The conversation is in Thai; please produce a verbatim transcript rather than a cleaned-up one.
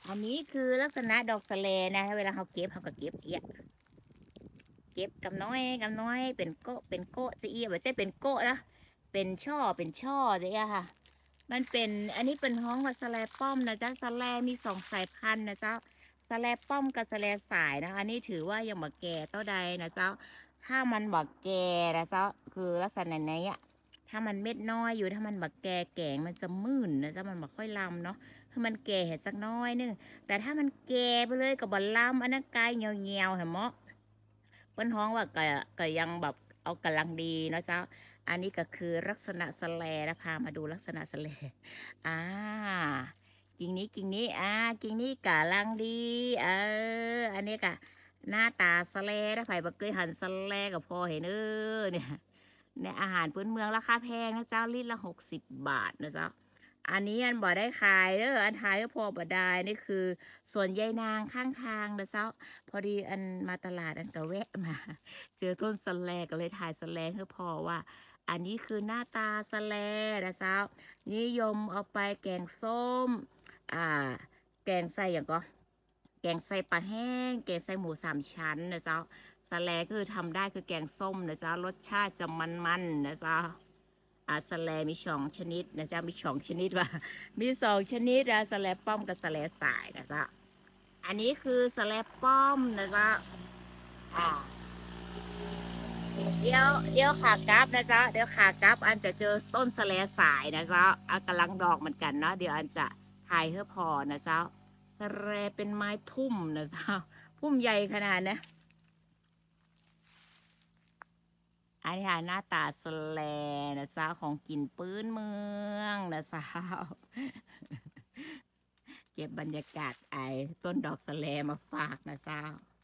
อันนี้คือลักษณะดอกสะเลนะเวลาเขาเก็บเขาก็เก็บเอียเก็บกำน้อยกำน้อยเป็นโกะเป็นโกะจะเอียแบบจะเป็นโกะนะเป็นช่อเป็นช่อจะเอียค่ะมันเป็นอันนี้เป็นห้องว่าสะแลป้อมนะจ๊ะสะแลมีสองสายพันธุ์นะจ๊ะสะแลป้อมกับสะแลสายนะคะอันนี้ถือว่ายังบักแก่เต้าใดนะจ๊ะถ้ามันบักแก่นะจ๊ะคือลักษณะไหนอ่ะถ้ามันเม็ดน้อยอยู่ถ้ามันบักแก่แก่งมันจะมื่นนะจ๊ะมันบักค่อยลำเนาะคือมันแก่เห็ดสักน้อยนึงแต่ถ้ามันแก่ไปเลยกับบอลลำอันนั้นกายเงียวๆเห็นมั้ยเปิ้นท้องว่าก็ก็ยังแบบเอากำลังดีนะจ๊ะอันนี้ก็คือลักษณะสแลนะพามาดูลักษณะสแลอ่ากิ่งนี้กิ่งนี้อ่ากิ่งนี้กำลังดีเอออันนี้ก็หน้าตาสแลนะไผ่บักเคยหันสแลกับพอเห็นเออเนี่ยในอาหารพื้นเมืองราคาแพงนะจ๊ะลิตรละหกสิบบาทนะจ๊ะอันนี้อันบ่ได้ขายเด้ออันขายก็พอบ่ได้นี่คือส่วนใยนางข้างทางนะจ๊ะพอดีอันมาตลาดอันก็แวะมาเจอต้นสแลก็เลยถ่ายสแลให้พอว่าอันนี้คือหน้าตาสแลนะจ๊ะนิยมเอาไปแกงส้มอ่าแกงใส่อย่างก็แกงใส่ปลาแห้งแกงใส่หมูสามชั้นนะจ๊ะสแลคือทำได้คือแกงส้มนะจ๊ะรสชาติจะมันๆนะจ๊ะอาสแลมีสองชนิดนะจ๊ะมีสองชนิดว่ามีสองชนิดนะสแลป้อมกับสแลสายนะจ๊ะอันนี้คือสแลป้อมนะจ๊ะอ่าเดี๋ยวเดี๋ยวขากลับนะจ๊ะเดี๋ยวขากลับอันจะเจอต้นสแลสายนะจ๊ะอันกำลังดอกเหมือนกันเนาะเดี๋ยวอันจะถ่ายเพื่อพอนะจ๊ะสแลเป็นไม้พุ่มนะจ๊ะพุ่มใหญ่ขนาดนะอันนี้หน้าตาสแลนะจ๊ะของกินปื้นเมืองนะจ๊ะเก็บบรรยากาศไอ้ต้นดอกสแลมาฝากนะจ๊ะ